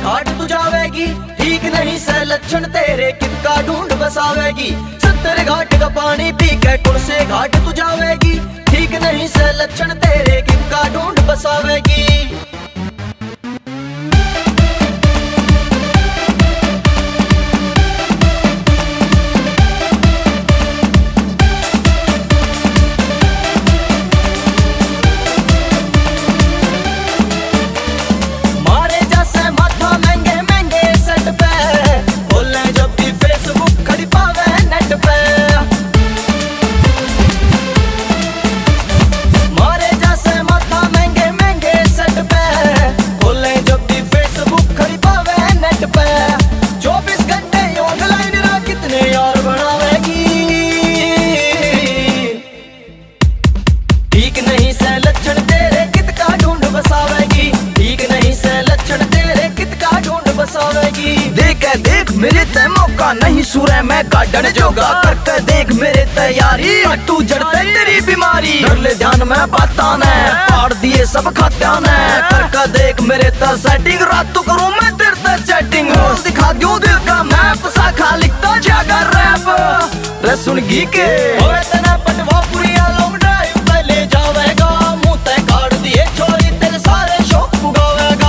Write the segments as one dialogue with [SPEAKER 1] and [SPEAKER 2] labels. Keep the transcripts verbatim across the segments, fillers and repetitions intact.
[SPEAKER 1] घाट तू जावेगी, ठीक नहीं से लक्षण तेरे किसका ढूंढ बसावेगी। सत्तर घाट का पानी पी के कौन से घाट तू जावेगी, ठीक नहीं से लक्षण तेरे किसका ढूंढ बसावेगी। ठीक नहीं से लक्षण तेरे किसका ढूंढ बसावेगी, ठीक नहीं से लक्षण तेरे किसका ढूंढ बसावेगी। देख देख मेरे ते मौका नहीं सूरे मैं गार्डन जोगा, करके देख मेरे तैयारी तू जड़ते तेरी बीमारी। कर ले ध्यान में बाता ने पाड़ दिए सब खात्या ने, करके देख मेरे ते सेटिंग रात तो करूं मैं तेरे ते चैटिंग। दिखा दूं दिल का मैप साखा लिखता जागा रैप रे सुन गी के ओए तना पटवा पुरिया लॉन्ग ड्राइव ले जावेगा, मुंह ते काट दिए छोरी तेरे सारे शौक पुगावेगा।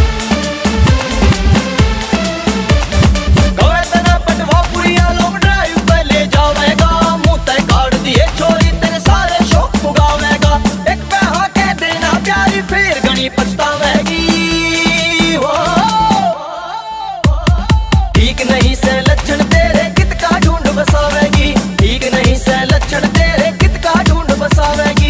[SPEAKER 1] गवे तना पटवा पुरिया लॉन्ग ड्राइव पे ले जावेगा, मुंह ते काट दिए छोरी तेरे सारे शौक पुगावेगा। एक पैसा के देना प्यारी फिर घनी पछतावेगी। ठीक नहीं से लक्षण तेरे किसका ढूंढ बसावेगी, ठीक नहीं से लक्षण तेरे किसका ढूंढ बसावेगी।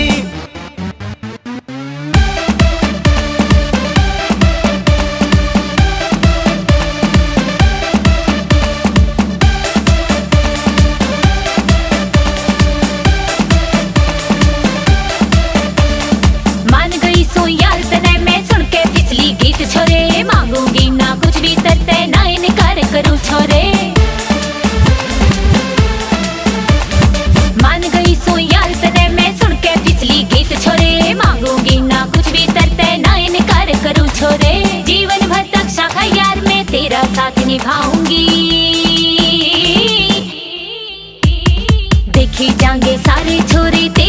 [SPEAKER 2] मान गई सो यार तने मैं सुन के पिछली गीत छोरे, मांगूंगी ना कुछ भी तरते ना इनकार करूं छोरे। मान गई सो यार तने मैं सुन के पिछली गीत छोरे, मांगूंगी ना कुछ भी तरते ना इनकार करूं छोरे। जीवन भर तक शाखा यार मैं तेरा साथ निभाऊंगी, देखी जाएंगे सारे छोरे।